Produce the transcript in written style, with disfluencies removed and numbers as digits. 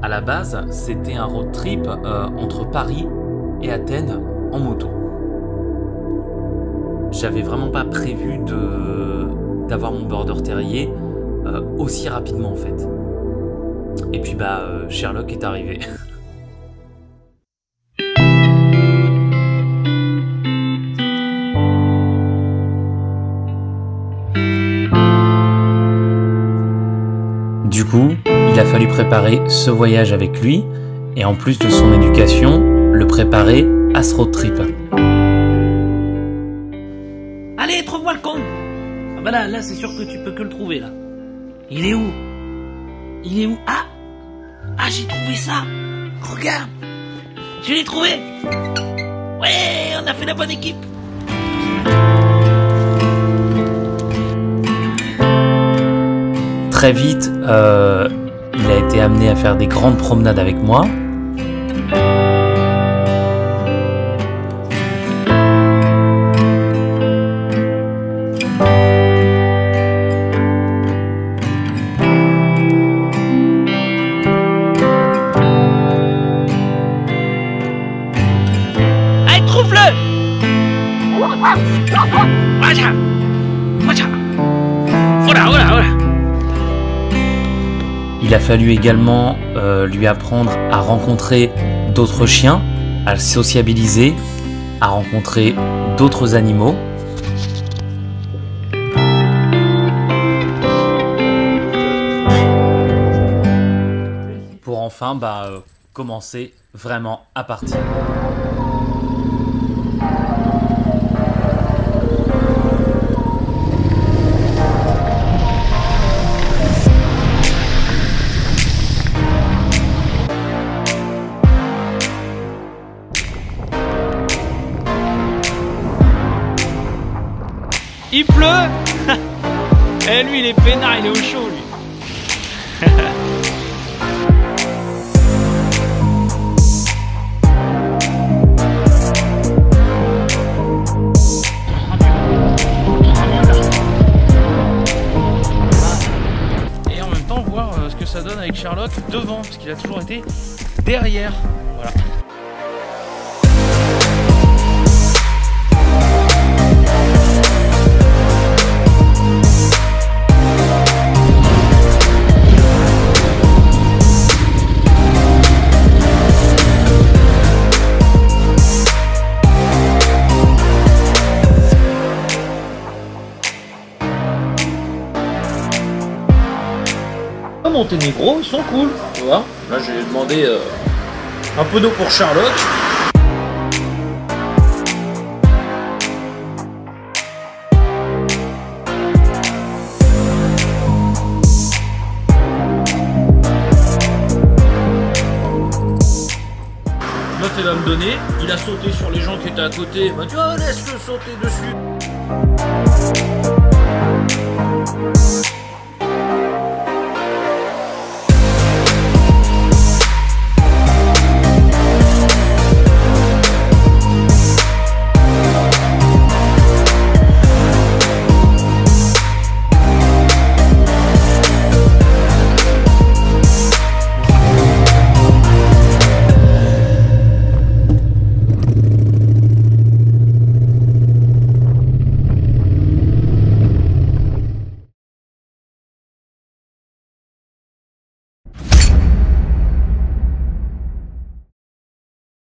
À la base, c'était un road trip entre Paris et Athènes en moto. J'avais vraiment pas prévu d'avoir mon border terrier aussi rapidement en fait. Et puis Sherlock est arrivé. Du coup, il a fallu préparer ce voyage avec lui et en plus de son éducation, le préparer à ce road trip. Allez, trouve-moi le con. Ah bah là c'est sûr que tu peux que le trouver là. Il est où? Il est où? Ah, j'ai trouvé ça. Regarde, je l'ai trouvé. Ouais, on a fait la bonne équipe. Très vite, il a été amené à faire des grandes promenades avec moi. Allez, trouve-le. Voilà. Il a fallu également lui apprendre à rencontrer d'autres chiens, à le sociabiliser, à rencontrer d'autres animaux. Pour enfin commencer vraiment à partir. Il pleut. Eh lui il est peinard, il est au chaud lui. Et en même temps voir ce que ça donne avec Sherlock devant, parce qu'il a toujours été derrière. Voilà. Monténégro, ils sont cool, tu vois. Là j'ai demandé un peu d'eau pour Sherlock. L'autre il va me donner, il a sauté sur les gens qui étaient à côté, il m'a dit oh laisse-le sauter dessus.